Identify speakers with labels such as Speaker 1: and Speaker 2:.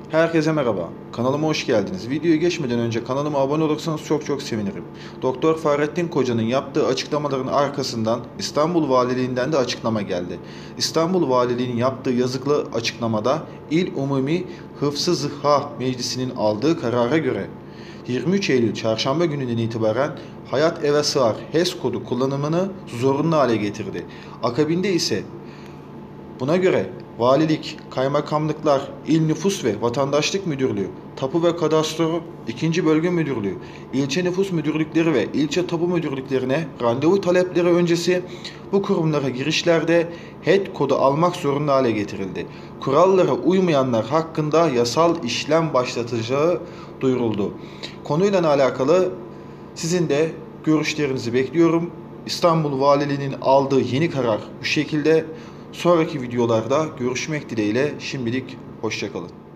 Speaker 1: Herkese merhaba. Kanalıma hoş geldiniz. Videoya geçmeden önce kanalıma abone olursanız çok sevinirim. Doktor Fahrettin Koca'nın yaptığı açıklamaların arkasından İstanbul Valiliğinden de açıklama geldi. İstanbul Valiliği'nin yaptığı yazıklı açıklamada İl Umumi Hıfzı Sıhha Meclisi'nin aldığı karara göre 23 Eylül Çarşamba gününden itibaren Hayat Eve Sığar HES kodu kullanımını zorunlu hale getirdi. Akabinde ise buna göre valilik, kaymakamlıklar, il nüfus ve vatandaşlık müdürlüğü, tapu ve kadastro 2. bölge müdürlüğü, ilçe nüfus müdürlükleri ve ilçe tapu müdürlüklerine randevu talepleri öncesi bu kurumlara girişlerde HED kodu almak zorunlu hale getirildi. Kurallara uymayanlar hakkında yasal işlem başlatacağı duyuruldu. Konuyla alakalı sizin de görüşlerinizi bekliyorum. İstanbul Valiliği'nin aldığı yeni karar bu şekilde. Sonraki videolarda görüşmek dileğiyle şimdilik hoşça kalın.